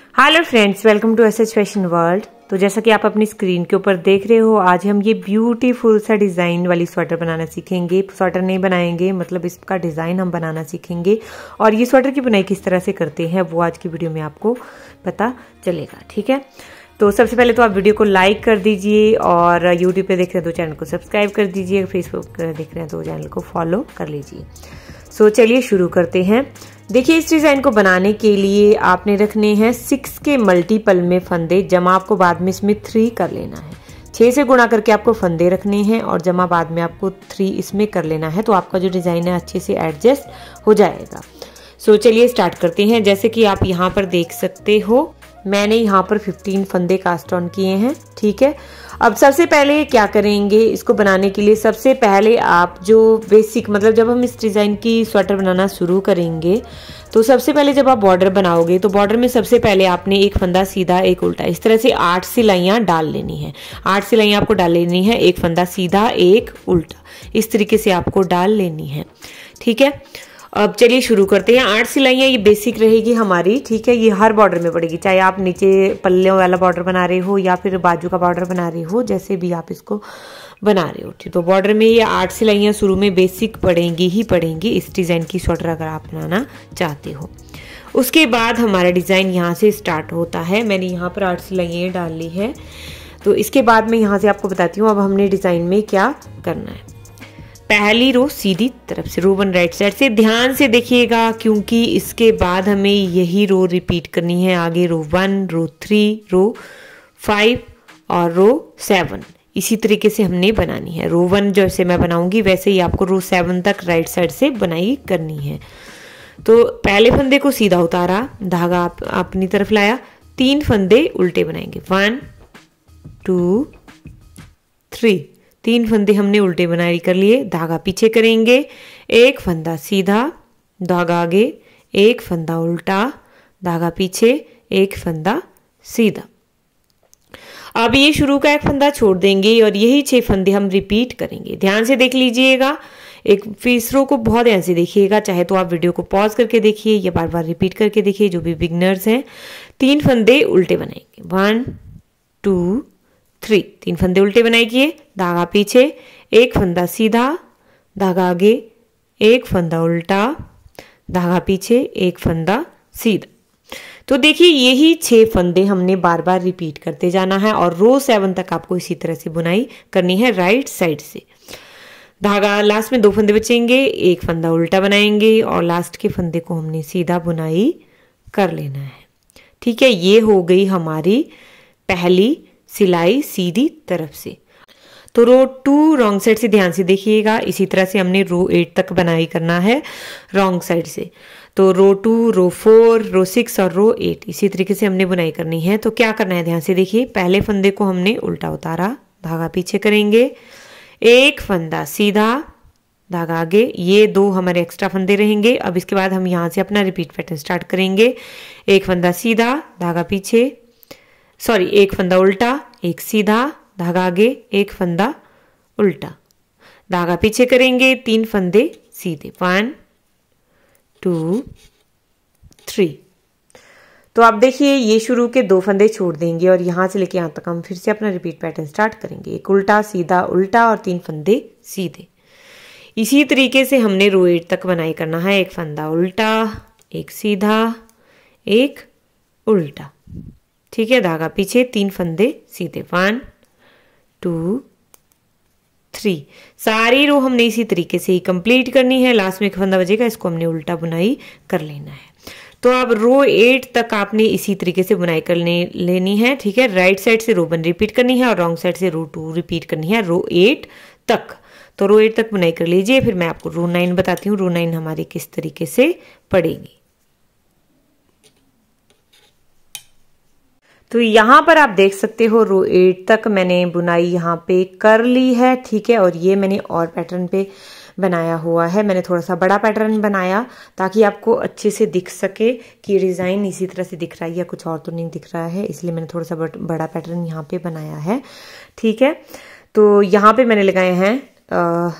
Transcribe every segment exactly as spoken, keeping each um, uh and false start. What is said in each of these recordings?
Hello friends, welcome to S H fashion world. तो जैसा कि आप अपनी स्क्रीन के ऊपर देख रहे हो, आज हम ये ब्यूटीफुल सा डिज़ाइन वाली स्वेटर बनाना सीखेंगे। स्वेटर नहीं बनाएंगे, मतलब इसका डिज़ाइन हम बनाना सीखेंगे। और ये स्वेटर की बुनाई किस तरह से करते हैं वो आज की वीडियो में आपको पता चलेगा। ठीक है, तो सबसे पहले तो आप वीडियो को लाइक कर दीजिए और यूट्यूब पे देख रहे हैं तो चैनल को सब्सक्राइब कर दीजिए, फेसबुक पर देख रहे हैं तो चैनल को फॉलो कर लीजिए। सो so, चलिए शुरू करते हैं। देखिए, इस डिज़ाइन को बनाने के लिए आपने रखने हैं सिक्स के मल्टीपल में फंदे, जमा आपको बाद में इसमें थ्री कर लेना है। छः से गुणा करके आपको फंदे रखने हैं और जमा बाद में आपको थ्री इसमें कर लेना है, तो आपका जो डिज़ाइन है अच्छे से एडजस्ट हो जाएगा। सो so, चलिए स्टार्ट करते हैं। जैसे कि आप यहाँ पर देख सकते हो, मैंने यहाँ पर फिफ्टीन फंदे कास्ट ऑन किए हैं। ठीक है, अब सबसे पहले क्या करेंगे इसको बनाने के लिए, सबसे पहले आप जो बेसिक, मतलब जब हम इस डिज़ाइन की स्वेटर बनाना शुरू करेंगे तो सबसे पहले जब आप बॉर्डर बनाओगे तो बॉर्डर में सबसे पहले आपने एक फंदा सीधा एक उल्टा, इस तरह से आठ सिलाइयाँ डाल लेनी है। आठ सिलाइयाँ आपको डाल लेनी है, एक फंदा सीधा एक उल्टा, इस तरीके से आपको डाल लेनी है। ठीक है, अब चलिए शुरू करते हैं। आठ सिलाइयाँ ये बेसिक रहेगी हमारी। ठीक है, ये हर बॉर्डर में पड़ेगी, चाहे आप नीचे पल्ले वाला बॉर्डर बना रहे हो या फिर बाजू का बॉर्डर बना रहे हो, जैसे भी आप इसको बना रहे हो। ठीक, तो बॉर्डर में ये आठ सिलाइयाँ शुरू में बेसिक पड़ेंगी ही पड़ेंगी इस डिज़ाइन की स्वेटर अगर आप बनाना चाहते हो। उसके बाद हमारा डिज़ाइन यहाँ से स्टार्ट होता है। मैंने यहाँ पर आठ सिलाइयाँ डाल ली है, तो इसके बाद मैं यहाँ से आपको बताती हूँ अब हमने डिज़ाइन में क्या करना है। पहली रो सीधी तरफ से, रो वन राइट साइड से, ध्यान से देखिएगा क्योंकि इसके बाद हमें यही रो रिपीट करनी है। आगे row one, row three, row five और रो सेवन, इसी तरीके से हमने बनानी है। रो वन जैसे मैं बनाऊंगी वैसे ही आपको रो सेवन तक राइट साइड से बनाई करनी है। तो पहले फंदे को सीधा उतारा, धागा आप अपनी तरफ लाया, तीन फंदे उल्टे बनाएंगे। वन टू थ्री, तीन फंदे हमने उल्टे बनाई कर लिए, धागा पीछे करेंगे, एक फंदा सीधा, धागा आगे, एक फंदा उल्टा, धागा पीछे, एक फंदा सीधा। अब ये शुरू का एक फंदा छोड़ देंगे और यही छह फंदे हम रिपीट करेंगे। ध्यान से देख लीजिएगा, एक इस रो को बहुत ध्यान से देखिएगा, चाहे तो आप वीडियो को पॉज करके देखिए या बार बार रिपीट करके देखिए, जो भी बिगनर्स हैं। तीन फंदे उल्टे बनाएंगे, वन टू थ्री, तीन फंदे उल्टे बनाए किए, धागा पीछे, एक फंदा सीधा, धागा आगे, एक फंदा उल्टा, धागा पीछे, एक फंदा सीधा। तो देखिए यही छह फंदे हमने बार बार रिपीट करते जाना है और रो सेवन तक आपको इसी तरह से बुनाई करनी है राइट साइड से। धागा लास्ट में दो फंदे बचेंगे, एक फंदा उल्टा बनाएंगे और लास्ट के फंदे को हमने सीधा बुनाई कर लेना है। ठीक है, ये हो गई हमारी पहली सिलाई सीधी तरफ से। तो रो टू रॉन्ग साइड से ध्यान से देखिएगा, इसी तरह से हमने रो एट तक बनाई करना है रॉन्ग साइड से। तो row two, row four, row six और रो एट, इसी तरीके से हमने बुनाई करनी है। तो क्या करना है ध्यान से देखिए, पहले फंदे को हमने उल्टा उतारा, धागा पीछे करेंगे, एक फंदा सीधा, धागा आगे, ये दो हमारे एक्स्ट्रा फंदे रहेंगे। अब इसके बाद हम यहाँ से अपना रिपीट पैटर्न स्टार्ट करेंगे। एक फंदा सीधा, धागा पीछे, सॉरी एक फंदा उल्टा, एक सीधा, धागा आगे, एक फंदा उल्टा, धागा पीछे करेंगे, तीन फंदे सीधे, वन टू थ्री। तो आप देखिए ये शुरू के दो फंदे छोड़ देंगे और यहाँ से लेके यहाँ तक हम फिर से अपना रिपीट पैटर्न स्टार्ट करेंगे। एक उल्टा सीधा उल्टा और तीन फंदे सीधे। इसी तरीके से हमने रो एट तक बनाई करना है। एक फंदा उल्टा, एक सीधा, एक उल्टा। ठीक है, धागा पीछे, तीन फंदे सीधे, वन टू थ्री। सारी रो हमने इसी तरीके से ही कंप्लीट करनी है। लास्ट में एक फंदा बचेगा, इसको हमने उल्टा बुनाई कर लेना है। तो अब रो एट तक आपने इसी तरीके से बुनाई करने लेनी है। ठीक है, राइट साइड से रो वन रिपीट करनी है और रॉन्ग साइड से रो टू रिपीट करनी है रो एट तक। तो रो एट तक बुनाई कर लीजिए, फिर मैं आपको रो नाइन बताती हूँ रो नाइन हमारी किस तरीके से पड़ेगी। तो यहाँ पर आप देख सकते हो रो एट तक मैंने बुनाई यहाँ पे कर ली है। ठीक है, और ये मैंने और पैटर्न पे बनाया हुआ है। मैंने थोड़ा सा बड़ा पैटर्न बनाया ताकि आपको अच्छे से दिख सके कि डिज़ाइन इसी तरह से दिख रहा है या कुछ और तो नहीं दिख रहा है, इसलिए मैंने थोड़ा सा बड़ा पैटर्न यहाँ पे बनाया है। ठीक है, तो यहाँ पे मैंने लगाए हैं आ,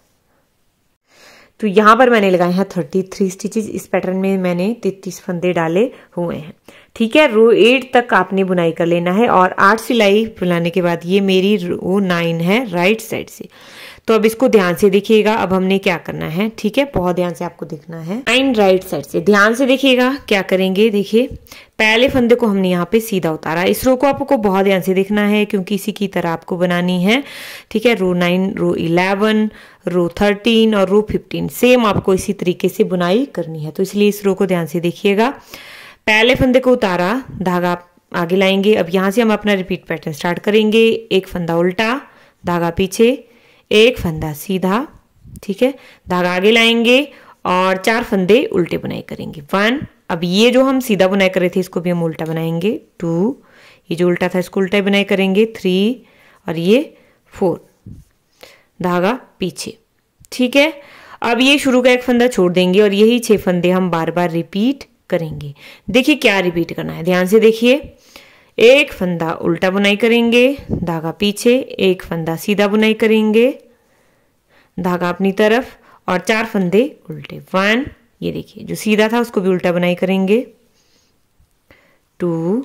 तो यहाँ पर मैंने लगाए हैं थर्टी थ्री स्टिचेस। इस पैटर्न में मैंने तैंतीस फंदे डाले हुए हैं। ठीक है, रो एट तक आपने बुनाई कर लेना है और आठ सिलाई बुनाने के बाद ये मेरी रो नाइन है राइट साइड से। तो अब इसको ध्यान से देखिएगा, अब हमने क्या करना है, ठीक है, बहुत ध्यान से आपको देखना है। नाइन राइट साइड से ध्यान से देखिएगा क्या करेंगे। देखिए पहले फंदे को हमने यहाँ पे सीधा उतारा, इस रो को आपको बहुत ध्यान से देखना है क्योंकि इसी की तरह आपको बनानी है। ठीक है, row nine, row eleven, row thirteen और रो फिफ्टीन सेम आपको इसी तरीके से बुनाई करनी है, तो इसलिए इस रो को ध्यान से देखिएगा। पहले फंदे को उतारा, धागा आगे लाएंगे। अब यहाँ से हम अपना रिपीट पैटर्न स्टार्ट करेंगे। एक फंदा उल्टा, धागा पीछे, एक फंदा सीधा, ठीक है, धागा आगे लाएंगे और चार फंदे उल्टे बुनाई करेंगे। वन, अब ये जो हम सीधा बुनाई कर रहे थे इसको भी हम उल्टा बनाएंगे। टू, ये जो उल्टा था इसको उल्टा बनाई करेंगे। थ्री और ये फोर, धागा पीछे। ठीक है, अब ये शुरू का एक फंदा छोड़ देंगे और यही छह फंदे हम बार बार रिपीट करेंगे। देखिए क्या रिपीट करना है, ध्यान से देखिए। एक फंदा उल्टा बुनाई करेंगे, धागा पीछे, एक फंदा सीधा बुनाई करेंगे, धागा अपनी तरफ और चार फंदे उल्टे। वन, ये देखिए जो सीधा था उसको भी उल्टा बुनाई करेंगे। टू,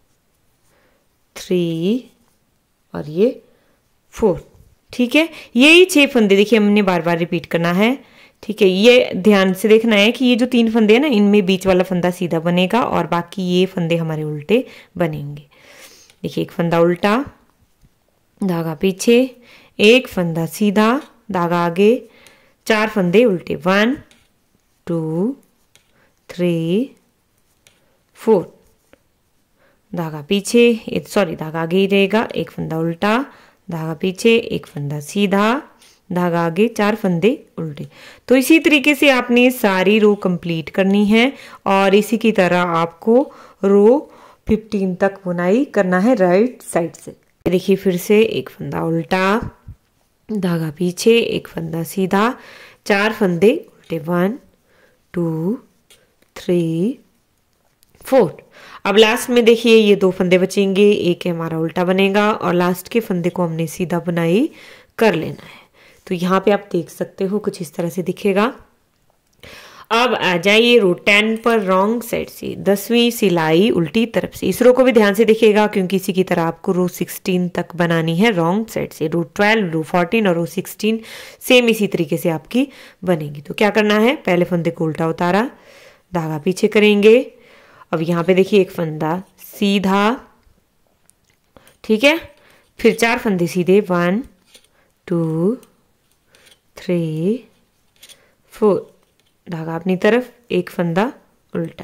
थ्री और ये फोर। ठीक है, यही छह फंदे देखिए हमने बार बार रिपीट करना है। ठीक है, ये ध्यान से देखना है कि ये जो तीन फंदे हैं ना इनमें बीच वाला फंदा सीधा बनेगा और बाकी ये फंदे हमारे उल्टे बनेंगे। देखिए एक फंदा उल्टा, धागा पीछे, एक फंदा सीधा, धागा आगे, चार फंदे उल्टे। वन, टू, थ्री, फोर, धागा पीछे, सॉरी धागा आगे ही रहेगा, एक फंदा उल्टा, धागा पीछे, एक फंदा सीधा, धागा आगे, चार फंदे उल्टे। तो इसी तरीके से आपने सारी रो कंप्लीट करनी है और इसी की तरह आपको रो फिफ्टीन तक बुनाई करना है राइट साइड से। देखिए फिर से एक फंदा उल्टा, धागा पीछे, एक फंदा सीधा, चार फंदे उल्टे। One, two, three, four. अब लास्ट में देखिए ये दो फंदे बचेंगे, एक हमारा उल्टा बनेगा और लास्ट के फंदे को हमने सीधा बुनाई कर लेना है। तो यहाँ पे आप देख सकते हो कुछ इस तरह से दिखेगा। अब आ जाइए रो टेन पर रॉन्ग साइड से, दसवीं सिलाई उल्टी तरफ से। इस रो को भी ध्यान से देखिएगा क्योंकि इसी की तरह आपको रो सिक्सटीन तक बनानी है रॉन्ग साइड से। रो ट्वेल्व, रो फोर्टीन और रो सिक्सटीन सेम इसी तरीके से आपकी बनेगी। तो क्या करना है, पहले फंदे को उल्टा उतारा, धागा पीछे करेंगे। अब यहाँ पे देखिए एक फंदा सीधा, ठीक है, फिर चार फंदे सीधे। वन, टू, थ्री, फोर, धागा अपनी तरफ, एक फंदा उल्टा।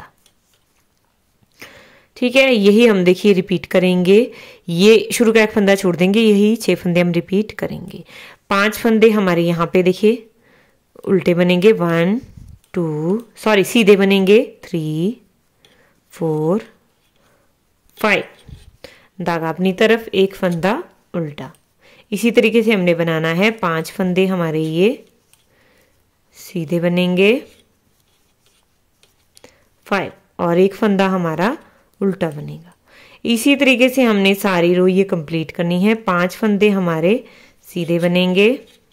ठीक है, यही हम देखिए रिपीट करेंगे। ये शुरू का एक फंदा छोड़ देंगे, यही छह फंदे हम रिपीट करेंगे। पांच फंदे हमारे यहाँ पे देखिए उल्टे बनेंगे। वन, टू, सॉरी सीधे बनेंगे। थ्री, फोर, फाइव, धागा अपनी तरफ, एक फंदा उल्टा। इसी तरीके से हमने बनाना है। पांच फंदे हमारे ये सीधे बनेंगे, फाइव, और एक फंदा हमारा उल्टा बनेगा। इसी तरीके से हमने सारी रो ये कंप्लीट करनी है। पांच फंदे हमारे सीधे बनेंगे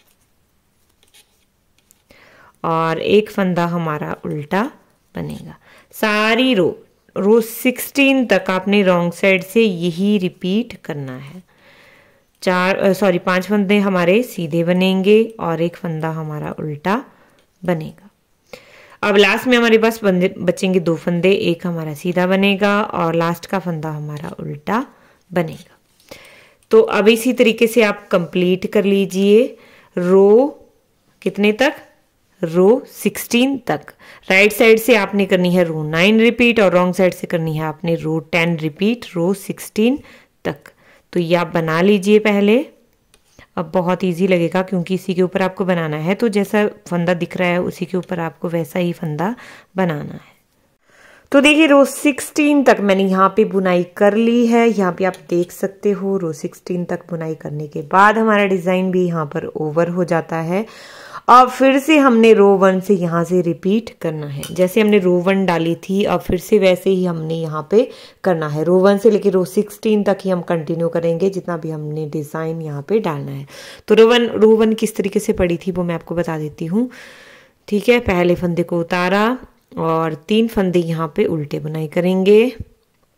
और एक फंदा हमारा उल्टा बनेगा। सारी रो रो सिक्सटीन तक आपने रॉन्ग साइड से यही रिपीट करना है। चार सॉरी पांच फंदे हमारे सीधे बनेंगे और एक फंदा हमारा उल्टा बनेगा। अब लास्ट में हमारे पास बंदे बचेंगे दो फंदे, एक हमारा सीधा बनेगा और लास्ट का फंदा हमारा उल्टा बनेगा। तो अब इसी तरीके से आप कंप्लीट कर लीजिए रो कितने तक, रो सिक्सटीन तक। राइट साइड से आपने करनी है रो नाइन रिपीट और रॉन्ग साइड से करनी है आपने row ten repeat row sixteen तक। तो ये आप बना लीजिए पहले। अब बहुत इजी लगेगा क्योंकि इसी के ऊपर आपको बनाना है, तो जैसा फंदा दिख रहा है उसी के ऊपर आपको वैसा ही फंदा बनाना है। तो देखिए रो सिक्सटीन तक मैंने यहाँ पे बुनाई कर ली है। यहाँ पे आप देख सकते हो रो सिक्सटीन तक बुनाई करने के बाद हमारा डिजाइन भी यहाँ पर ओवर हो जाता है। अब फिर से हमने रो वन से यहाँ से रिपीट करना है। जैसे हमने रो वन डाली थी अब फिर से वैसे ही हमने यहाँ पे करना है। रो वन से लेके रो सिक्सटीन तक ही हम कंटिन्यू करेंगे जितना भी हमने डिजाइन यहाँ पे डालना है। तो रो वन रो वन किस तरीके से पड़ी थी वो मैं आपको बता देती हूँ। ठीक है, पहले फंदे को उतारा और तीन फंदे यहाँ पे उल्टे बुनाई करेंगे।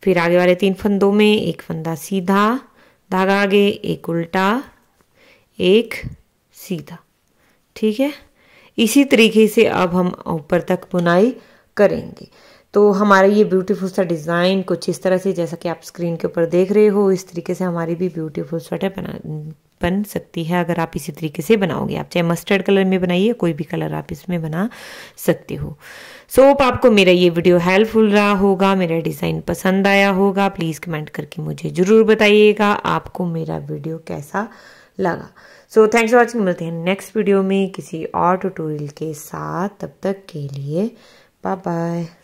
फिर आगे वाले तीन फंदों में एक फंदा सीधा, धागा आगे, एक उल्टा, एक सीधा। ठीक है, इसी तरीके से अब हम ऊपर तक बुनाई करेंगे। तो हमारा ये ब्यूटीफुल सा डिज़ाइन कुछ इस तरह से, जैसा कि आप स्क्रीन के ऊपर देख रहे हो, इस तरीके से हमारी भी ब्यूटीफुल स्वेटर बना बन सकती है अगर आप इसी तरीके से बनाओगे। आप चाहे मस्टर्ड कलर में बनाइए, कोई भी कलर आप इसमें बना सकते हो। सो so, आपको मेरा ये वीडियो हेल्पफुल रहा होगा, मेरा डिज़ाइन पसंद आया होगा। प्लीज़ कमेंट करके मुझे ज़रूर बताइएगा आपको मेरा वीडियो कैसा लगा। So thanks for watching. मिलते हैं नेक्स्ट वीडियो में किसी और ट्यूटोरियल के साथ। तब तक के लिए बाय बाय।